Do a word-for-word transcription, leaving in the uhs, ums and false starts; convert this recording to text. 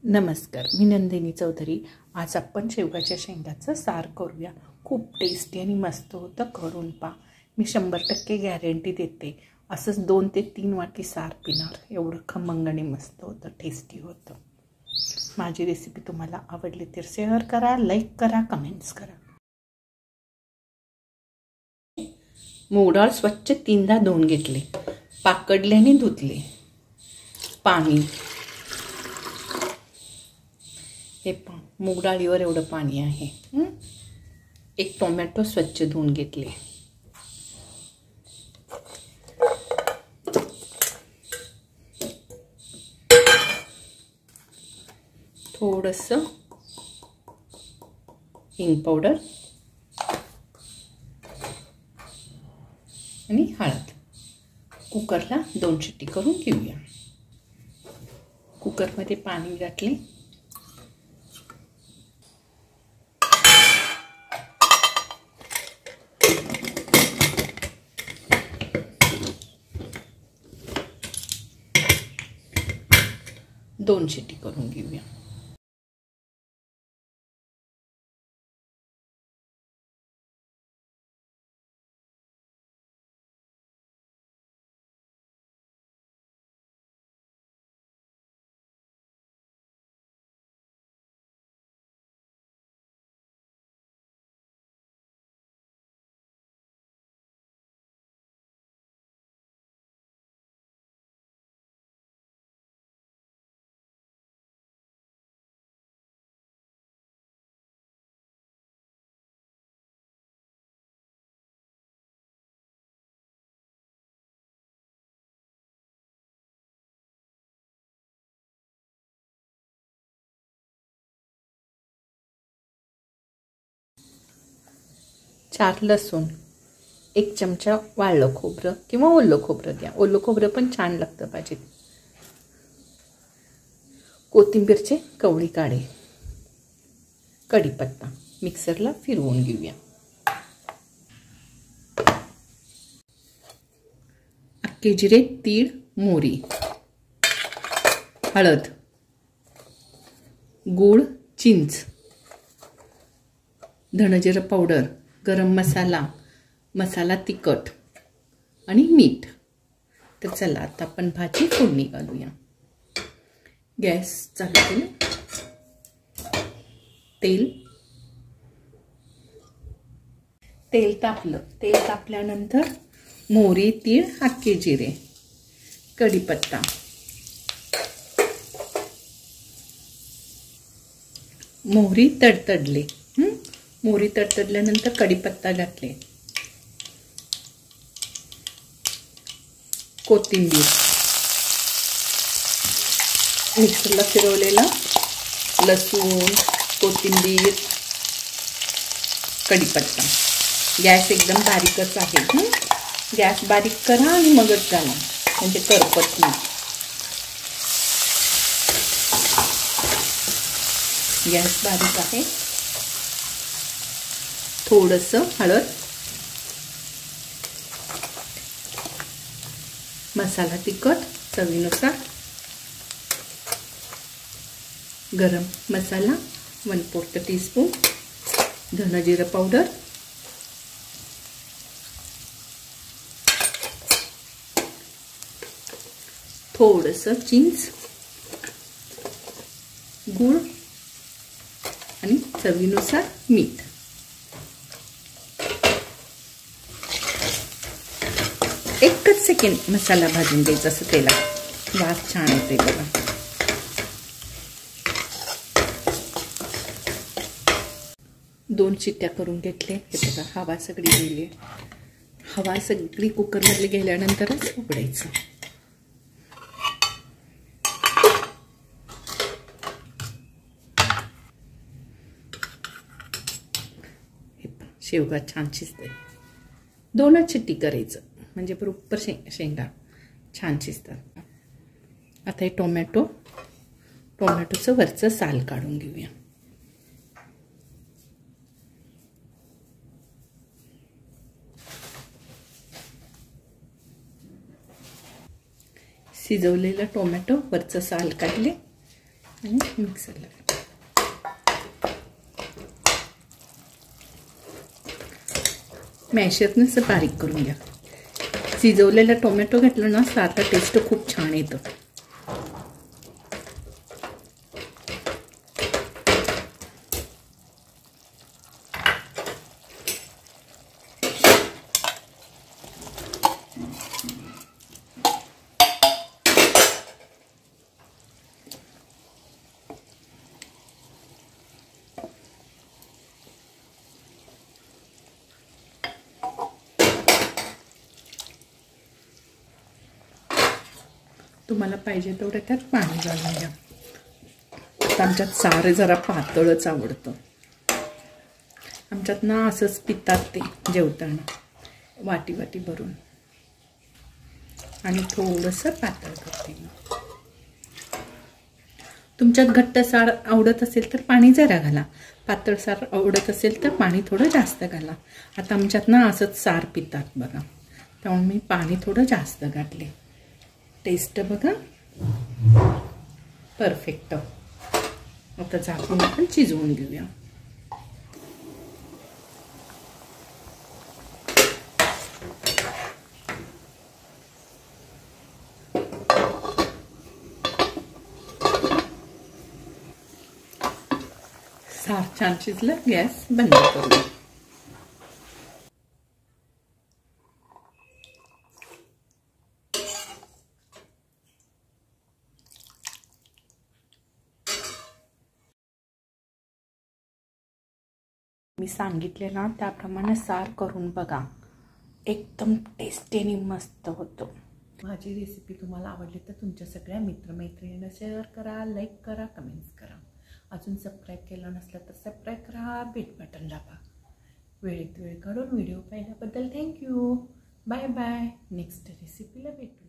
नमस्कार, मी नंदिनी चौधरी। आज आपण शेवगाच्या शेंगाचं सार करूया। खूप टेस्टी आणि मस्त होतं, करून पहा। मी शंभर टक्के गॅरंटी देते। असंच दोन ते तीन वाटी सार पिणार, एवढं खमंग आणि मस्त होतं, टेस्टी होतं। माझी रेसिपी तुम्हाला आवडली तर शेअर करा, लाईक करा, कमेंट्स करा। मूग डाळ स्वच्छ तीनदा धुवून घेतले, पाकडल्याने धुतले। पाणी हे पा मूग डाळीवर एवढं पाणी आहे। एक टोमॅटो स्वच्छ धुवून घेतले। थोडंसं हिंग पावडर आणि हळद। कुकरला दोन शिट्टी करून घेऊया। कुकरमध्ये पाणी घातले। दोन शिट्टी करून घेऊया। चार लसूण, एक चमचा वाळलं खोबरं किंवा ओलं खोबरं द्या, ओलं खोबरं पण छान लागतं भाजीत। कोथिंबीरचे कवळी काढे, कढीपत्ता मिक्सरला फिरवून घेऊया। अख्खे जिरे, तीळ, मोहरी, हळद, गूळ, चिंच, धणजिरं पावडर, गरम मसाला, मसाला तिखट आणि मीठ। तर चला आता आपण भाजी फोडणी घालूया। गॅस चालू करू। तेल तेल तापलं, तेल तापल्यानंतर मोहरी, तीळ, अख्खे जिरे, कढीपत्ता, मोहरी तडतडली। मोहरी तडतडल्यानंतर कढीपत्ता घातले, कोथिंबीर, मिक्सरला फिरवलेला लसूण, कोथिंबीर, कढीपत्ता। गॅस एकदम बारीकच आहे। गॅस बारीक करा आणि मगच घाला, म्हणजे करपत नाही। गॅस बारीक आहे। थोडंसं हळद, मसाला तिखट चवीनुसार, गरम मसाला वन फोर्थ टीस्पून, धणजिरं पावडर, थोडंसं चिंच, गूळ आणि चवीनुसार मीठ। एकच सेकंड मसाला भाजून द्यायचा, असं तेलात वास छान येते बघा। दोन शिट्ट्या करून घेतले। हे बघा, हवा सगळी गेली। हवा सगळी कुकरमध्ये गेल्यानंतरच उघडायचं। शेवगा छान शिजते। दोनच शिट्टी करायचं, म्हणजे बरोबर शे शेंगा छान शिजतात। आता हे टोमॅटो टोमॅटोचं वरचं साल काढून घेऊया। शिजवलेला टोमॅटो वरचं साल काढले आणि मिक्सरला मॅशरने असं बारीक करून घ्या. शिजवलेला टोमॅटो घातलं ना सारखा टेस्ट खूप छान येतं. तुम्हाला पाहिजे तेवढं त्यात पाणी घालून घ्या. आता आमच्यात सारं जरा पातळच आवडतं. आमच्यात ना असंच पितात ते जेवताना वाटी वाटी भरून. आणि थोडंसं पातळ करते. तुमच्यात घट्ट सार आवडत असेल तर पाणी जरा घाला. पातळ सार आवडत असेल तर पाणी थोडं जास्त घाला. आता आमच्यात ना असंच सार पितात बघा, त्यामुळे मी पाणी थोडं जास्त घातले. टेस्ट बघा परफेक्ट. आता झाकून आपण शिजवून घेऊया. सार छान शिजलं, गॅस बंद करूया. मी सांगितले ना त्याप्रमाणे सार करून बघा, एकदम टेस्टी आणि मस्त होतं. माझी रेसिपी तुम्हाला आवडली तर तुमच्या सगळ्या मित्रमैत्रिणींना शेअर करा, लाईक करा, कमेंट्स करा. अजून सबस्क्राईब केलं नसलं तर सबस्क्राईब करा, बेल बटन दाबा. वेळेत वेळ काढून व्हिडिओ पाहिल्याबद्दल थँक्यू. Bye bye. नेक्स्ट रेसिपीला भेटू.